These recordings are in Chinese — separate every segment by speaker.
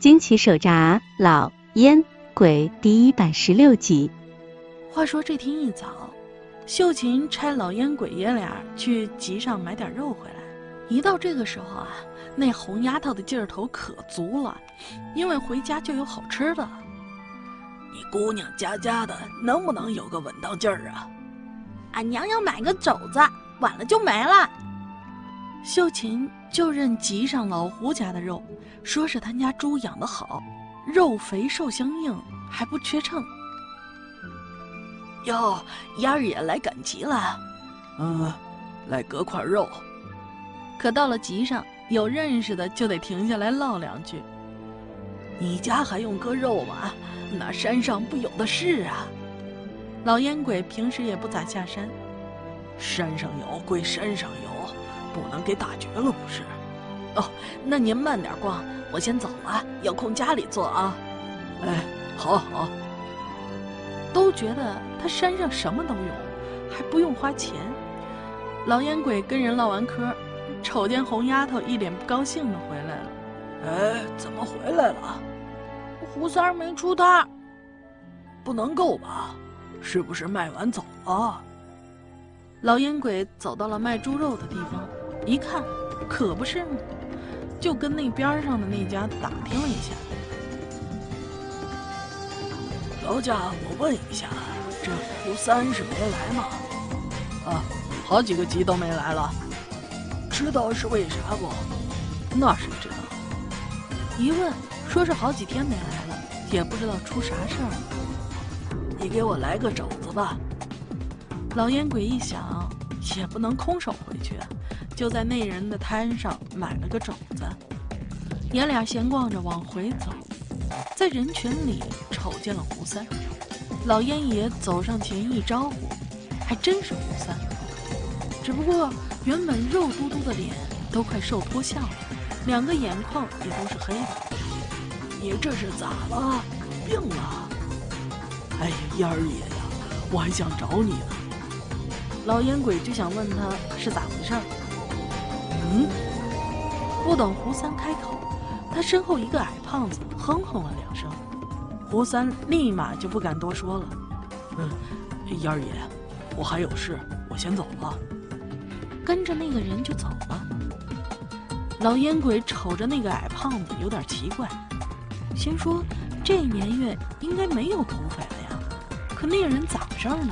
Speaker 1: 惊奇手札老烟鬼第116集。
Speaker 2: 话说这天一早，秀琴差老烟鬼爷俩去集上买点肉回来。一到这个时候啊，那红丫头的劲儿头可足了，因为回家就有好吃的。
Speaker 3: 你姑娘家家的，能不能有个稳当劲儿啊？
Speaker 4: 俺娘要买个肘子，晚了就没了。
Speaker 2: 秀琴就认集上老胡家的肉，说是他家猪养得好，肉肥瘦相应，还不缺秤。
Speaker 3: 哟，丫儿也来赶集了。来割块肉。
Speaker 2: 可到了集上，有认识的就得停下来唠两句。
Speaker 3: 你家还用割肉吗？那山上不有的是啊。
Speaker 2: 老烟鬼平时也不咋下山。
Speaker 3: 山上有归山上有，不能给打绝了不是？
Speaker 2: 哦，那您慢点逛，我先走了，有空家里坐啊。
Speaker 3: 哎，好好。
Speaker 2: 都觉得他山上什么都有，还不用花钱。老烟鬼跟人唠完嗑，瞅见红丫头一脸不高兴的回来了。
Speaker 3: 哎，怎么回来了？
Speaker 4: 胡三儿没出摊，
Speaker 3: 不能够吧？是不是卖完走了？
Speaker 2: 老烟鬼走到了卖猪肉的地方，一看，可不是嘛，就跟那边上的那家打听了一下。
Speaker 3: 劳驾，我问一下，这胡三是没来吗？
Speaker 2: 啊，好几个集都没来了。
Speaker 3: 知道是为啥不？
Speaker 2: 那谁知道？一问，说是好几天没来了，也不知道出啥事儿了。
Speaker 3: 你给我来个肘子吧。
Speaker 2: 老烟鬼一想，也不能空手回去，就在那人的摊上买了个肘子。爷俩闲逛着往回走，在人群里瞅见了胡三。老烟爷走上前一招呼，还真是胡三，只不过原本肉嘟嘟的脸都快瘦脱相了，两个眼眶也都是黑的。
Speaker 3: 你这是咋了？病了？哎呀，烟儿爷呀，我还想找你呢。
Speaker 2: 老烟鬼就想问他是咋回事儿。不等胡三开口，他身后一个矮胖子哼哼了两声，胡三立马就不敢多说了。
Speaker 3: 烟儿爷，我还有事，我先走了。
Speaker 2: 跟着那个人就走了。老烟鬼瞅着那个矮胖子有点奇怪，心说这年月应该没有土匪了呀，可那个人咋回事呢？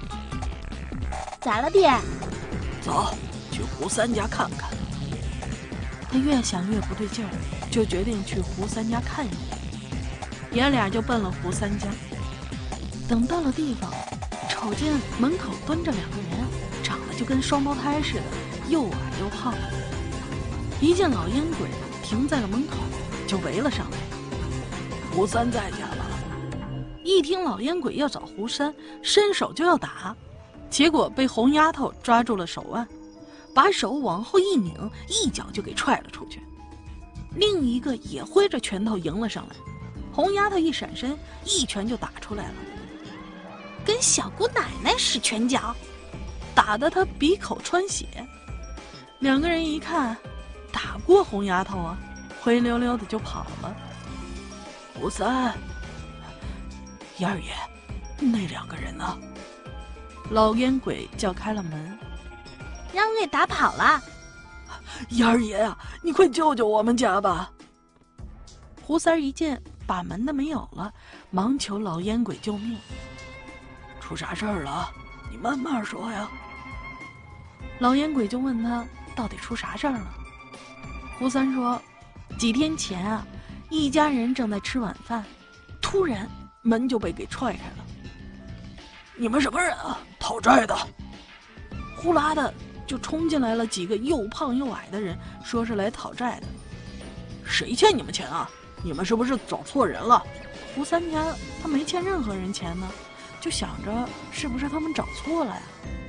Speaker 4: 咋了爹？
Speaker 3: 走，去胡三家看看。
Speaker 2: 他越想越不对劲儿，就决定去胡三家看一眼。爷俩就奔了胡三家。等到了地方，瞅见门口蹲着两个人，长得就跟双胞胎似的，又矮又胖。一见老烟鬼停在了门口，就围了上来。
Speaker 3: 胡三在家了。
Speaker 2: 一听老烟鬼要找胡三，伸手就要打，结果被红丫头抓住了手腕，把手往后一拧，一脚就给踹了出去。另一个也挥着拳头迎了上来，红丫头一闪身，一拳就打出来了，
Speaker 4: 跟小姑奶奶使拳脚，
Speaker 2: 打得她鼻口穿血。两个人一看打不过红丫头啊，灰溜溜的就跑了。
Speaker 3: 胡三，烟儿爷，那两个人呢？
Speaker 2: 老烟鬼叫开了门，
Speaker 4: 让我给打跑了。
Speaker 3: 烟儿爷啊，你快救救我们家吧！
Speaker 2: 胡三一见把门的没有了，忙求老烟鬼救命。
Speaker 3: 出啥事儿了？你慢慢说呀。
Speaker 2: 老烟鬼就问他到底出啥事儿了。胡三说，几天前啊，一家人正在吃晚饭，突然门就被给踹开了。
Speaker 3: 你们什么人啊？讨债的！
Speaker 2: 呼啦的就冲进来了几个又胖又矮的人，说是来讨债的。
Speaker 3: 谁欠你们钱啊？你们是不是找错人了？
Speaker 2: 胡三家他没欠任何人钱呢，就想着是不是他们找错了呀？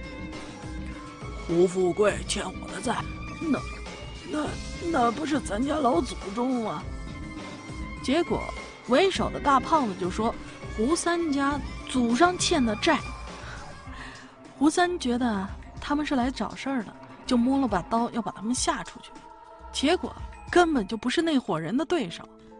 Speaker 3: 胡富贵欠我的债，那不是咱家老祖宗吗？
Speaker 2: 结果为首的大胖子就说胡三家祖上欠的债。胡三觉得他们是来找事儿的，就摸了把刀要把他们吓出去，结果根本就不是那伙人的对手。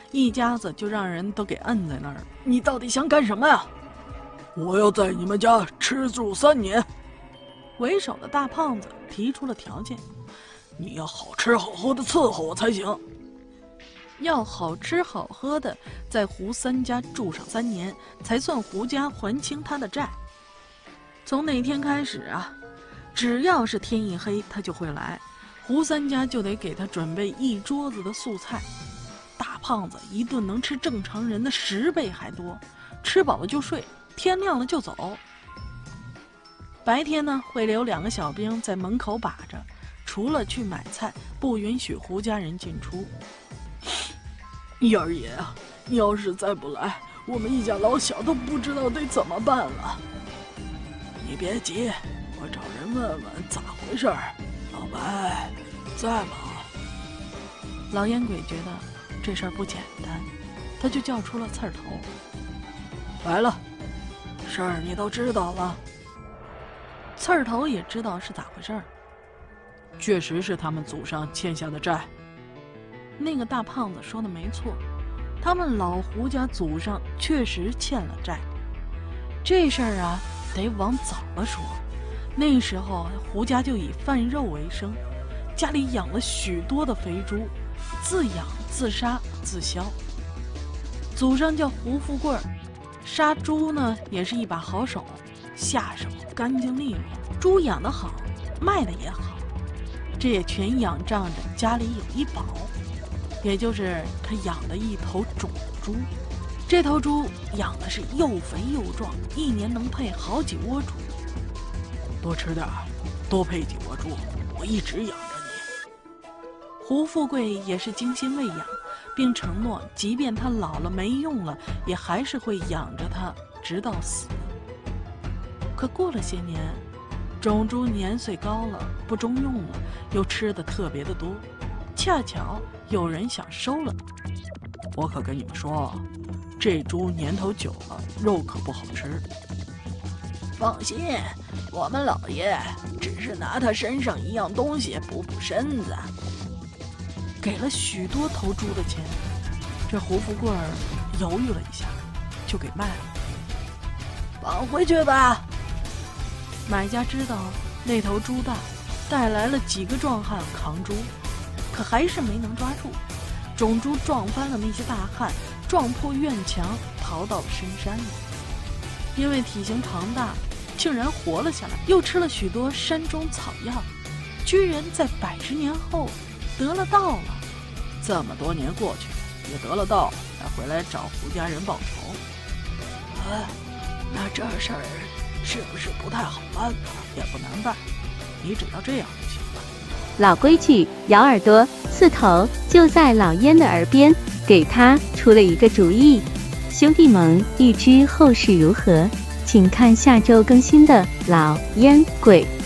Speaker 2: 一家子就让人都给摁在那儿。
Speaker 3: 你到底想干什么呀？我要在你们家吃住3年。
Speaker 2: 为首的大胖子提出了条件，
Speaker 3: 你要好吃好喝的伺候我才行。
Speaker 2: 要好吃好喝的在胡三家住上3年，才算胡家还清他的债。从那天开始啊，只要是天一黑他就会来，胡三家就得给他准备一桌子的素菜。大胖子一顿能吃正常人的10倍还多，吃饱了就睡，天亮了就走。白天呢，会留2个小兵在门口把着，除了去买菜，不允许胡家人进出。
Speaker 3: 燕儿爷啊，你要是再不来，我们一家老小都不知道得怎么办了。你别急，我找人问问咋回事儿。老白，在吗？
Speaker 2: 老烟鬼觉得这事儿不简单，他就叫出了刺儿头。
Speaker 3: 来了，事儿你都知道了。
Speaker 2: 刺儿头也知道是咋回事儿，
Speaker 3: 确实是他们祖上欠下的债。
Speaker 2: 那个大胖子说的没错，他们老胡家祖上确实欠了债。这事儿啊，得往早了说。那时候胡家就以贩肉为生，家里养了许多的肥猪，自养自杀自销。祖上叫胡富贵儿，杀猪呢也是一把好手，下手干净利落，猪养得好，卖的也好，这也全仰仗着家里有一宝，也就是他养的一头种猪。这头猪养的是又肥又壮，一年能配好几窝猪。
Speaker 3: 多吃点儿，多配几窝猪，我一直养着你。
Speaker 2: 胡富贵也是精心喂养，并承诺即便他老了没用了，也还是会养着他直到死。可过了些年，种猪年岁高了，不中用了，又吃的特别的多，恰巧有人想收了。
Speaker 3: 我可跟你们说，这猪年头久了，肉可不好吃。
Speaker 4: 放心，我们老爷只是拿他身上一样东西补补身子。
Speaker 2: 给了许多头猪的钱，这胡富贵儿犹豫了一下，就给卖了。
Speaker 4: 放回去吧。
Speaker 2: 买家知道那头猪大，带来了几个壮汉扛猪，可还是没能抓住。种猪撞翻了那些大汉，撞破院墙，逃到了深山里。因为体型庞大，竟然活了下来，又吃了许多山中草药，居然在100年后得了道了。
Speaker 3: 这么多年过去，也得了道，还回来找胡家人报仇。
Speaker 4: 那这事儿是不是不太好办呢？
Speaker 3: 也不难办，你只要这样就行了。
Speaker 1: 老规矩，咬耳朵，刺头就在老烟的耳边，给他出了一个主意。兄弟们，欲知后事如何，请看下周更新的《老烟鬼》。